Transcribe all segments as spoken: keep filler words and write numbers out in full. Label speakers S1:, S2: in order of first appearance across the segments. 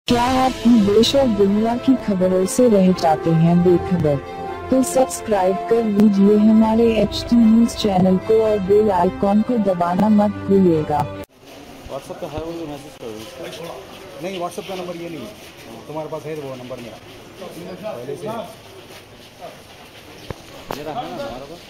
S1: क्या आप देश और दुनिया की खबरों से रह जाते हैं बेखबर? तो सब्सक्राइब कर लीजिए हमारे एच टी न्यूज चैनल को और बेल आइकॉन को दबाना मत भूलिएगा।
S2: व्हाट्सएप पे है वो जो मैसेज करो।
S3: नहीं, व्हाट्सएप का नंबर ये नहीं है, तुम्हारे पास है वो नंबर मेरा पहले से
S2: मेरा है ना हमारे पास।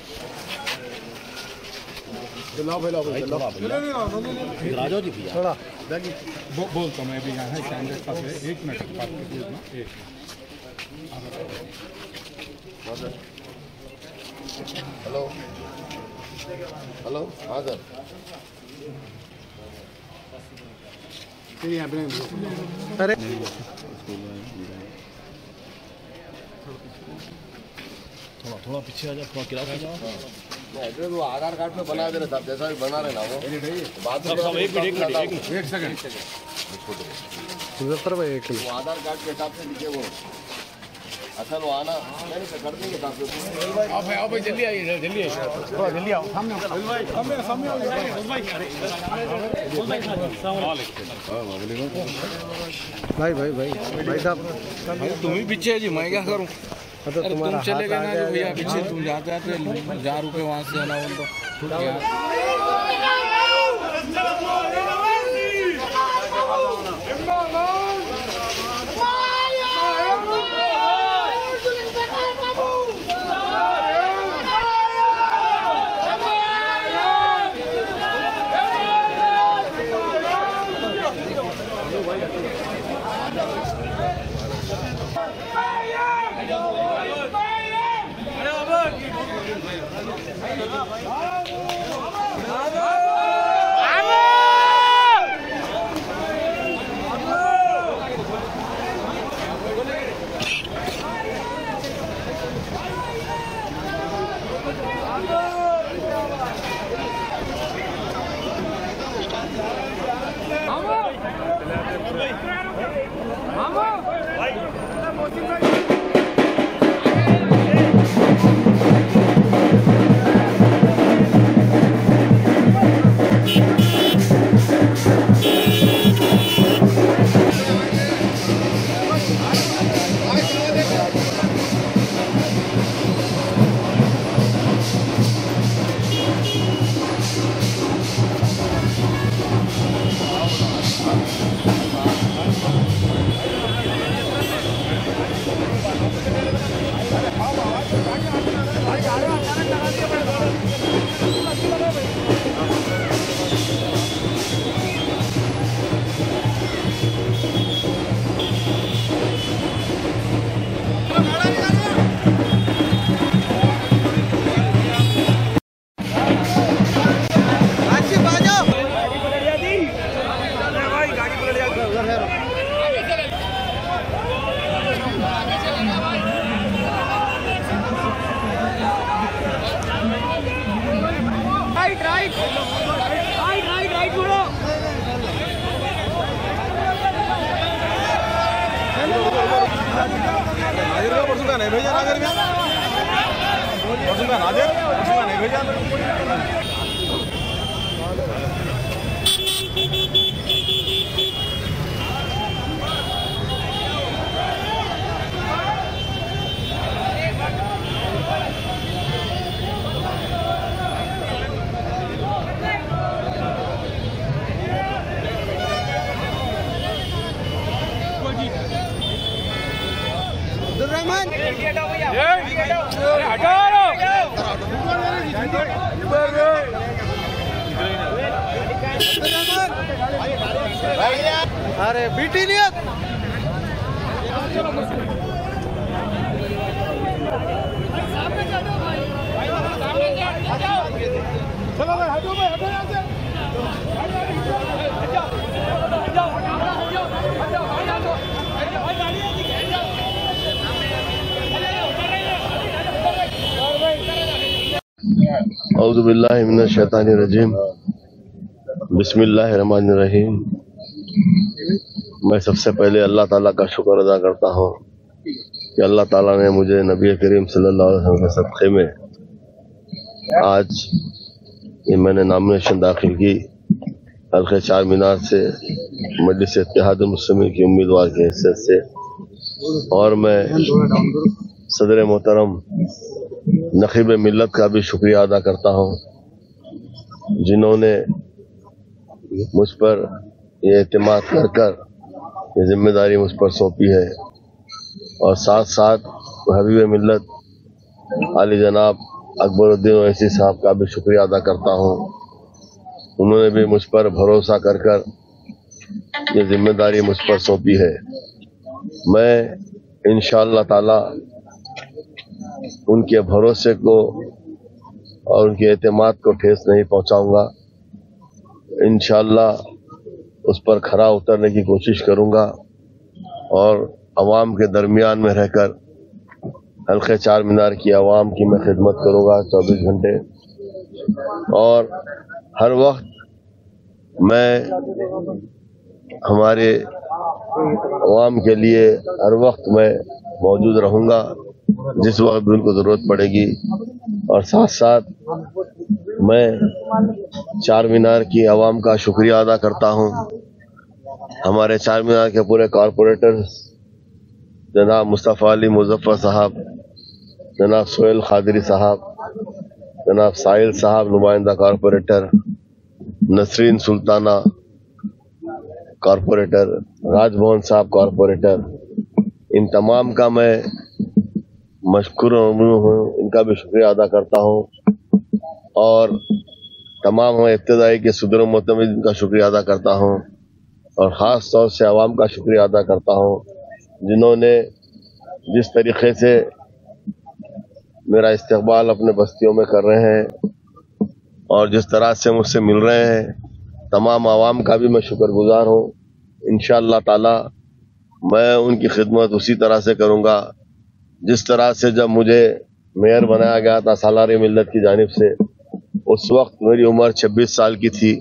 S3: लाओ भाई लाओ भाई लाओ
S2: राजा जी भैया
S3: थोड़ा बो, बोलता मैं अभी यहाँ है कैंडिडेट पास है। एक मिनट बात कर ना एक
S4: हेलो हेलो हाँ सर
S3: यहाँ पे अरे
S2: थोड़ा थोड़ा पीछे आ जाओ, थोड़ा किराया आ जाओ।
S4: एड्रेस वो आधार कार्ड में बना दे रहे साहब, जैसा भी बना रहे ना वो बात
S2: सब सब एक मिनट एक मिनट
S3: एक सेकंड सुदर्शन भाई एक
S4: वो आधार कार्ड के हिसाब से लिखे वो असल वो आना नहीं तो कर देंगे साहब।
S3: आओ भाई आओ भाई जल्दी आइए जल्दी आइए थोड़ा जल्दी आओ सामने सामने सामने आओ भाई भाई भाई भाई साहब
S5: तुम ही पीछे है जी, मैं क्या करूं?
S3: तो
S5: तुम चले गए ना भैया पीछे, तुम जाते आते हजार रुपये वहाँ से आना तो
S3: नहीं भेजा नागर में नागर नहीं भेजा रहमान अरे बीटी नियत चलो भाई हटो भाई हटो यहाँ से
S4: औज़ु बिल्लाहि मिनश शैतानिर रजीम बिस्मिल्लाहिर रहमानिर रहीम। मैं सबसे पहले अल्लाह ताला का शुक्र अदा करता हूँ कि अल्लाह ताला ने मुझे नबी करीम सल्लल्लाहु अलैहि वसल्लम के सदक़े में आज ये मैंने नॉमिनेशन दाखिल की हल्के चार मीनार से मजलिस इत्तेहाद मुस्लिमीन की उम्मीदवार की हैसियत से, और मैं सदर मोहतरम नखीब मिल्लत का भी शुक्रिया अदा करता हूँ, जिन्होंने मुझ पर ये एतमाद कर कर ये जिम्मेदारी मुझ पर सौंपी है। और साथ साथ हबीब मिल्लत आली जनाब अकबरुद्दीन ओवैसी साहब का भी शुक्रिया अदा करता हूँ। उन्होंने भी मुझ पर भरोसा कर कर ये जिम्मेदारी मुझ पर सौंपी है। मैं इंशाअल्लाह ताला उनके भरोसे को और उनके एतमाद को ठेस नहीं पहुंचाऊंगा। इंशाअल्लाह उस पर खरा उतरने की कोशिश करूंगा और अवाम के दरमियान में रहकर हल्के चार मीनार की अवाम की मैं खिदमत करूंगा चौबीस घंटे, और हर वक्त मैं हमारे अवाम के लिए हर वक्त मैं मौजूद रहूंगा जिस वक्त भी उनको ज़रूरत पड़ेगी। और साथ साथ मैं चार मीनार की अवाम का शुक्रिया अदा करता हूं। हमारे चार मीनार के पूरे कॉरपोरेटर्स जनाब मुस्तफ़ा अली मुज़फ़्फ़र साहब, जनाब सोहेल खादरी साहब, जनाब साहिल साहब नुमाइंदा कॉरपोरेटर, नसरीन सुल्ताना कॉरपोरेटर, राजभवन साहब कॉरपोरेटर, इन तमाम का मैं मशकूर हूँ, इनका भी शुक्रिया अदा करता हूँ। और तमाम हम इब्तिदाई के सदर मोहतमिन का शुक्रिया अदा करता हूँ, और ख़ास तौर से आवाम का शुक्रिया अदा करता हूँ, जिन्होंने जिस तरीके से मेरा इस्तकबाल अपने बस्तियों में कर रहे हैं और जिस तरह से मुझसे मिल रहे हैं, तमाम आवाम का भी मैं शुक्रगुजार हूँ। इंशाअल्लाह ताला मैं उनकी खिदमत उसी तरह से करूँगा जिस तरह से जब मुझे मेयर बनाया गया था सालार मिल्लत की जानिब से, उस वक्त मेरी उम्र छब्बीस साल की थी,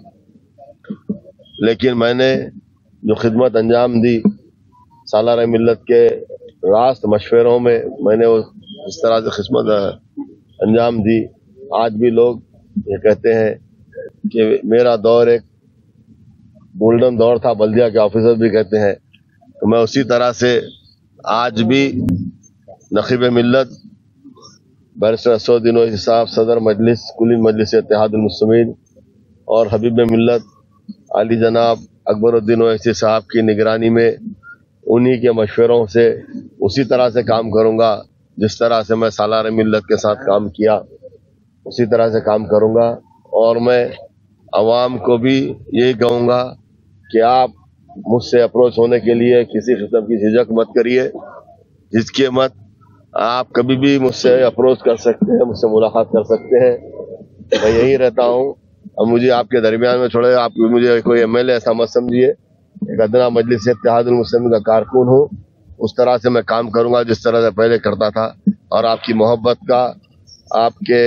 S4: लेकिन मैंने जो खिदमत अंजाम दी सालार मिल्लत के रास्त मशवरों में, मैंने वो इस तरह से खिदमत अंजाम दी। आज भी लोग ये कहते हैं कि मेरा दौर एक गोल्डन दौर था, बल्दिया के ऑफिसर भी कहते हैं, तो मैं उसी तरह से आज भी नखीब मिल्लत बैरिस्टर असदुद्दीन ओवैसी साहब सदर मजलिस कुली मजलिस इत्तेहाद मुस्लिमीन और हबीब मिल्लत आली जनाब अकबरुद्दीन ओवैसी साहब की निगरानी में उन्हीं के मशवरों से उसी तरह से काम करूंगा जिस तरह से मैं सालार मिल्लत के साथ काम किया, उसी तरह से काम करूंगा। और मैं अवाम को भी यही कहूंगा कि आप मुझसे अप्रोच होने के लिए किसी किस्म की झिझक मत करिए, झिझकिए मत। आप कभी भी मुझसे अप्रोच कर सकते हैं, मुझसे मुलाकात कर सकते हैं, मैं यही रहता हूँ। अब मुझे आपके दरमियान में छोड़े, आप मुझे कोई एम एल ए ऐसा मत समझिए, एक अदना मजलिस इत्तेहाद मुस्लिमीन का कारकुन हूँ। उस तरह से मैं काम करूंगा जिस तरह से पहले करता था, और आपकी मोहब्बत का, आपके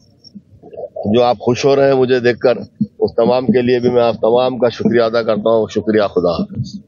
S4: जो आप खुश हो रहे हैं मुझे देखकर, उस तमाम के लिए भी मैं आप तमाम का शुक्रिया अदा करता हूँ। शुक्रिया, खुदा हाफ़िज़।